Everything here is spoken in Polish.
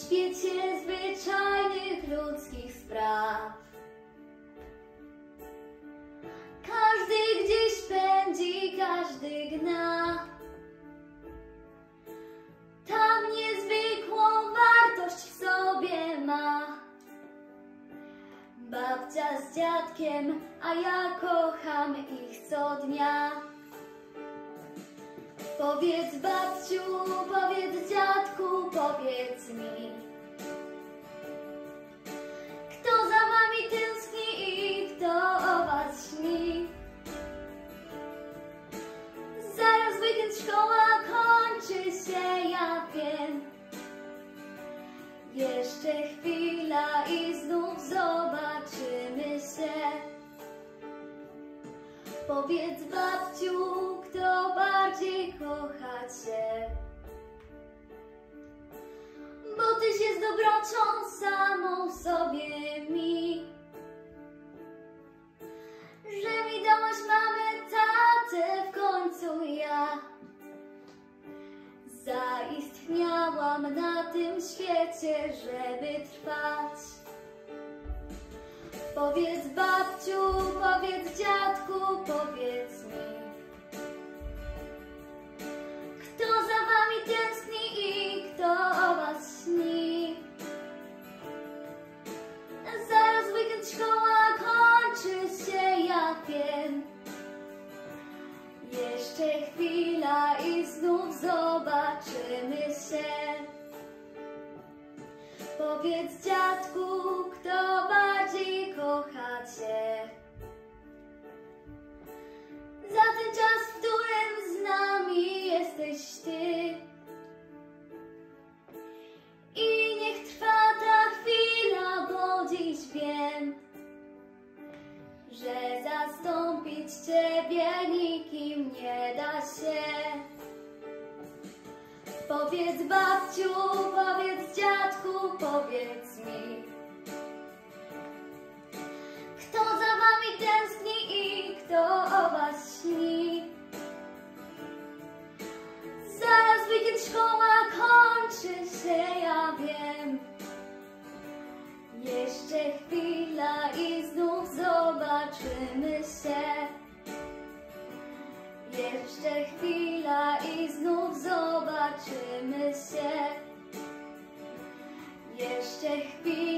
świecie zwyczajnych ludzkich spraw. Każdy gdzieś pędzi, każdy gna. Tam niezwykłą wartość w sobie ma. Babcia z dziadkiem, a ja kocham ich co dnia. Powiedz babciu, powiedz dziadku, powiedz mi, kto za wami tęskni i kto o was śni. Zaraz weekend, szkoła kończy się, ja wiem. Jeszcze chwila i znów zobaczymy się. Powiedz babciu, kto bardziej kocha cię, bo tyś jest dobrocią samą w sobie mi. Że mi dałaś mamę, tatę, w końcu ja zaistniałam na tym świecie, żeby trwać. Powiedz babciu, powiedz dziadku, powiedz mi, kto za wami tęskni i kto o was śni. Zaraz weekend, szkoła kończy się, ja wiem. Jeszcze chwila i znów zobaczymy się. Powiedz dziadku, kto bardziej kocha cię. Za ten czas, w którym z nami jesteś ty. I niech trwa ta chwila, bo dziś wiem, że zastąpić ciebie nikim nie da się. Powiedz babciu, powiedz dziadku, powiedz mi, kto za wami tęskni i kto o was śni. Zaraz weekend, szkoła kończy się, ja wiem. Jeszcze chwila i znów zobaczymy się. Jeszcze chwila i znów zobaczymy się. Jeszcze chwila.